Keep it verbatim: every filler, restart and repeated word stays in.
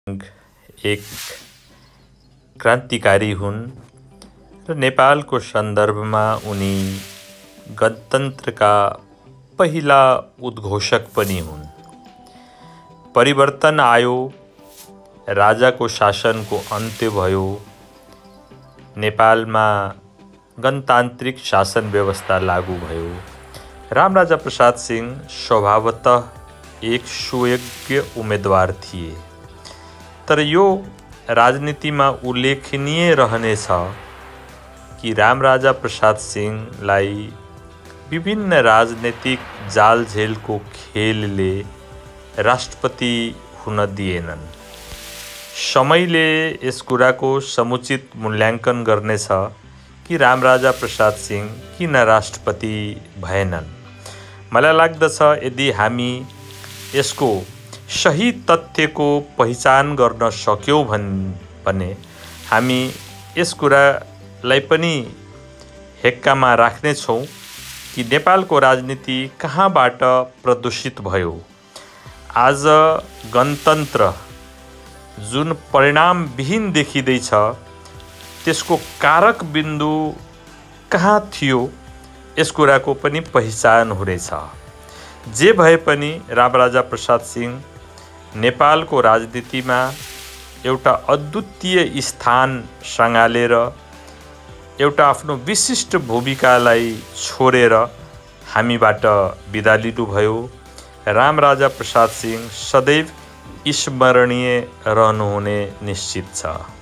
एक क्रान्तिकारी हुन् र नेपालको सन्दर्भमा उनी गणतन्त्रका पहिला उद्घोषक पनि हुन्। परिवर्तन आयो, राजाको शासनको अन्त्य भयो, नेपालमा गणतान्त्रिक शासन व्यवस्था लागू भयो। रामराजा प्रसाद सिंह स्वभावतः एक सुयोग्य उम्मेदवार थिए, तर यो राजनीतिमा उल्लेखनीय रहनेछ कि रामराजा प्रसाद सिंहलाई विभिन्न राजनीतिक जालझेलको खेलले राष्ट्रपति हुन दिएनन्। समयले यस कुराको समुचित मूल्याङ्कन गर्नेछ कि रामराजा प्रसाद सिंह किन राष्ट्रपति भएनन्। मलाई लाग्दछ यदि हामी यसको सही तथ्यको पहिचान गर्न सक्यौँ भने हामी यस कुरालाई पनि हेक्कामा राख्नेछौँ कि नेपालको राजनीति कहाँबाट प्रदूषित भयो। आज गणतन्त्र जुन परिणामविहीन देखिँदैछ त्यसको कारक बिन्दु कहाँ थियो यस कुराको पनि पहिचान हुनेछ। जे भए पनि रामराजा प्रसाद सिंह नेपालको राजनीतिमा एउटा अद्वितीय स्थान सँगालेर एउटा आफ्नो विशिष्ट भूमिकालाई छोडेर हामीबाट बिदा लिनुभयो। रामराजा प्रसाद सिंह सदैव स्मरणीय रहनुहुने निश्चित छ।